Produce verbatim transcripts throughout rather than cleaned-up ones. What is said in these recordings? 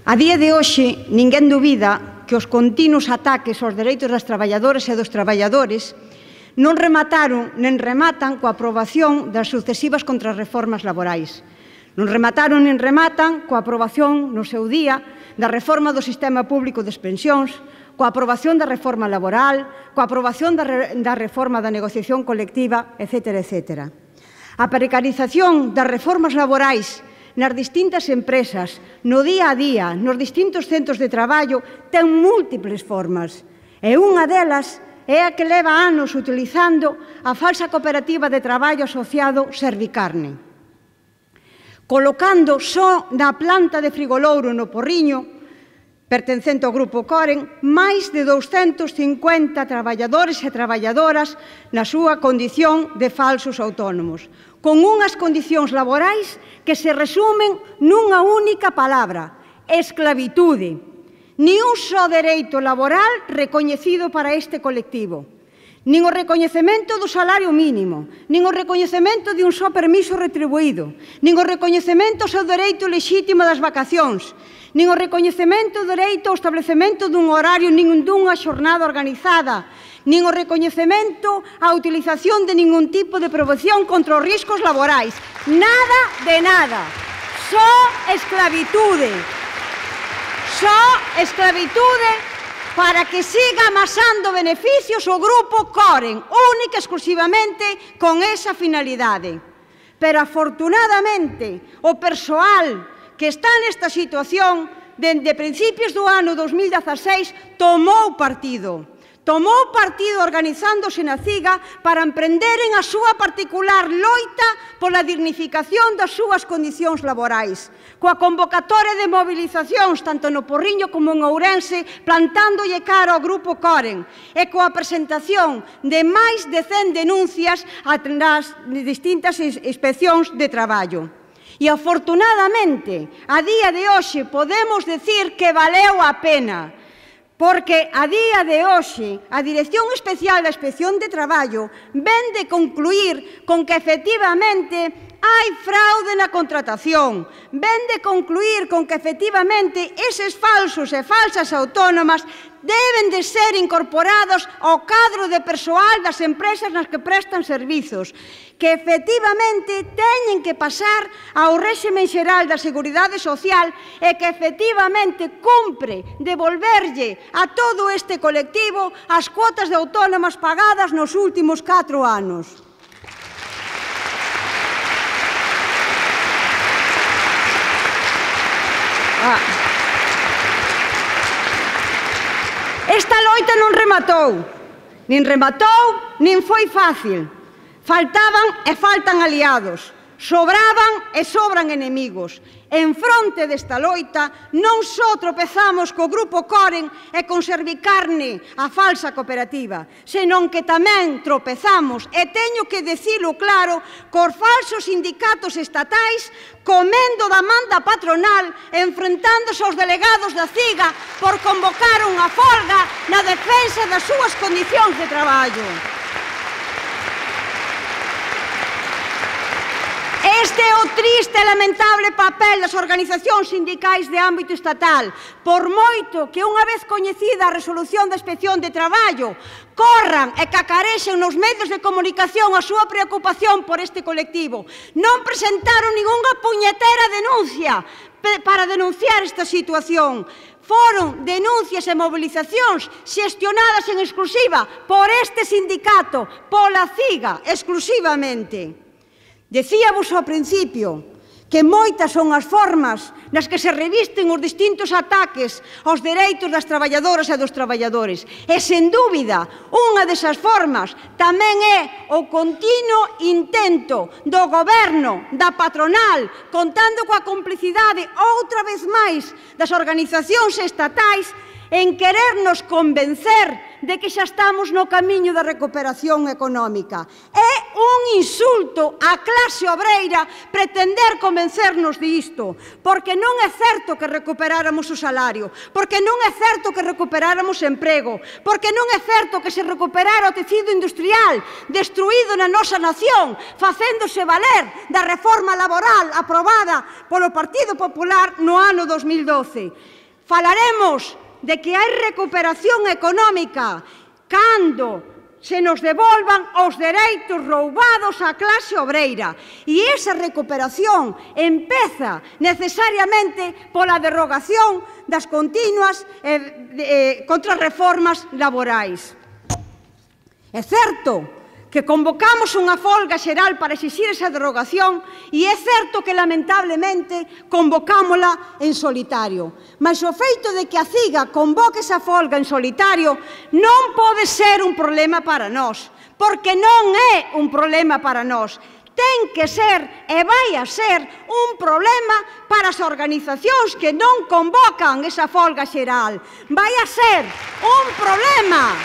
A día de hoxe, ninguén dubida que os continuos ataques aos dereitos das traballadoras e dos traballadores non remataron nen rematan coa aprobación das sucesivas contrarreformas laborais. Non remataron nen rematan coa aprobación no seu día da reforma do sistema público das pensións, coa aprobación da reforma laboral, coa aprobación da, re, da reforma da negociación colectiva, etcétera, etcétera. A precarización das reformas laborais nas distintas empresas, no día a día, nos distintos centros de traballo, ten múltiples formas. E unha delas é a que leva anos utilizando a falsa cooperativa de traballo asociado Servicarne, colocando só na planta de Frigolouro no Porriño, pertencente ao Grupo Coren, máis de douscentos cincuenta traballadores e traballadoras na súa condición de falsos autónomos, con unhas condicións laborais que se resumen nunha única palabra: esclavitude. Ni un só dereito laboral recoñecido para este colectivo, nin o recoñecemento do salario mínimo, nin o recoñecemento de un só permiso retribuído, nin o recoñecemento ao seu dereito lexítimo das vacacións, nin o recoñecemento do dereito ao establecemento dun horario nin dunha xornada organizada, nin o recoñecemento á utilización de ningún tipo de promoción contra os riscos laborais. Nada de nada. Só esclavitude. Só esclavitude para que siga amasando beneficios o Grupo Coren, única e exclusivamente con esa finalidade. Pero, afortunadamente, o persoal que está nesta situación, dende principios do ano dos mil dezaseis, tomou partido. Tomou partido organizándose na CIGA para emprenderen a súa particular loita pola dignificación das súas condicións laborais, coa convocatoria de movilizacións tanto no Porriño como en Ourense, plantándolle cara ao Grupo Coren, e coa presentación de máis de cen denuncias nas distintas inspeccións de traballo. E, afortunadamente, a día de hoxe podemos decir que valeu a pena, porque a día de hoxe a Dirección Especial da Inspección de Traballo ven de concluir con que efectivamente hai fraude na contratación, ven de concluir con que efectivamente eses falsos e falsas autónomas deben de ser incorporados ao cadro de persoal das empresas nas que prestan servizos, que efectivamente teñen que pasar ao réxime xeral da Seguridade Social e que efectivamente cumpre devolverlle a todo este colectivo as cuotas de autónomas pagadas nos últimos catro anos. Ah. Esta loita non rematou, nin rematou, nin foi fácil. Faltaban e faltan aliados, sobraban e sobran enemigos. En fronte desta loita non só tropezamos co Grupo Coren e con Servicarne, a falsa cooperativa, senón que tamén tropezamos, e teño que dicilo claro, cos falsos sindicatos estatais comendo da man da patronal, enfrentándose aos delegados da CIGA por convocar unha folga na defensa das súas condicións de traballo. Este é o triste e lamentable papel das organizacións sindicais de ámbito estatal. Por moito que unha vez coñecida a resolución da Inspección de Traballo corran e cacarexen nos medios de comunicación a súa preocupación por este colectivo, non presentaron ningunha puñetera denuncia para denunciar esta situación. Foron denuncias e movilizacións xestionadas en exclusiva por este sindicato, pola CIGA, exclusivamente. Decíavos ao principio que moitas son as formas nas que se revisten os distintos ataques aos dereitos das traballadoras e dos traballadores. E, sen dúbida, unha desas formas tamén é o continuo intento do goberno, da patronal, contando coa complicidade outra vez máis das organizacións estatais, en querernos convencer de que xa estamos no camiño da recuperación económica. É un insulto á clase obreira pretender convencernos disto, porque non é certo que recuperáramos o salario, porque non é certo que recuperáramos emprego, porque non é certo que se recuperara o tecido industrial destruído na nosa nación, facéndose valer da reforma laboral aprobada polo Partido Popular no ano dos mil doce. Falaremos de que hai recuperación económica cando se nos devolvan os dereitos roubados á clase obreira. E esa recuperación empeza necesariamente pola derrogación das continuas eh, eh, contrarreformas laborais. É certo que convocamos unha folga xeral para exixir esa derrogación e é certo que, lamentablemente, convocámola en solitario. Mas o feito de que a CIGA convoque esa folga en solitario non pode ser un problema para nós, porque non é un problema para nós. Ten que ser e vai a ser un problema para as organizacións que non convocan esa folga xeral. Vai a ser un problema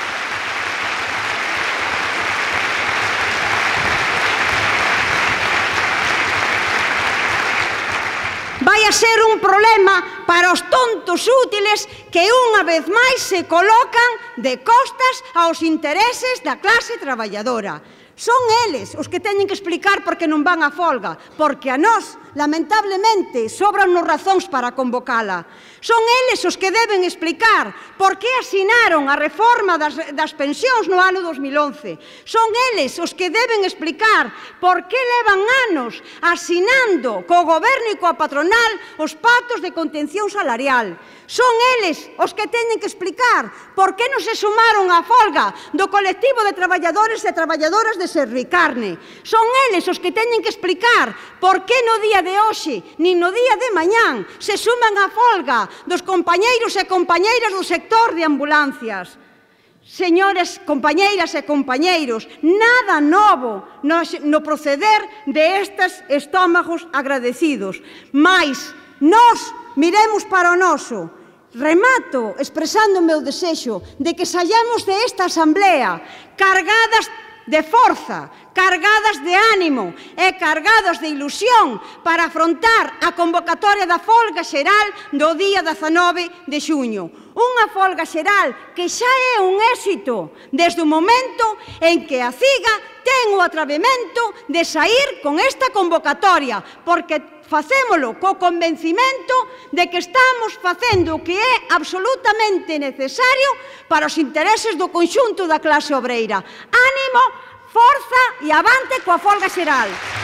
vai a ser un problema para os tontos útiles que unha vez máis se colocan de costas aos intereses da clase traballadora. Son eles os que teñen que explicar por que non van á folga, porque a nós, lamentablemente, sobrannos razóns para convocala. Son eles os que deben explicar por que asinaron a reforma das, das pensións no ano dos mil once. Son eles os que deben explicar por que levan anos asinando co goberno e coa patronal os pactos de contención salarial. Son eles os que teñen que explicar por que non se sumaron á folga do colectivo de traballadores e traballadoras de Servicarne. Son eles os que teñen que explicar por que no día de hoxe, nin no día de mañán, se suman á folga dos compañeiros e compañeiras do sector de ambulancias. Señores, compañeiras e compañeiros, nada novo no, no proceder de estes estómagos agradecidos. Mais, nós miremos para o noso. Remato expresando o meu desexo de que saíamos de esta asamblea cargadas de forza, cargadas de ánimo e cargadas de ilusión para afrontar a convocatoria da folga xeral do día dezanove de xuño. Unha folga xeral que xa é un éxito desde o momento en que a CIGA ten o atrevemento de saír con esta convocatoria, porque facémolo co convencimento de que estamos facendo o que é absolutamente necesario para os intereses do conxunto da clase obreira. Ánimo, forza e avante coa folga xeral.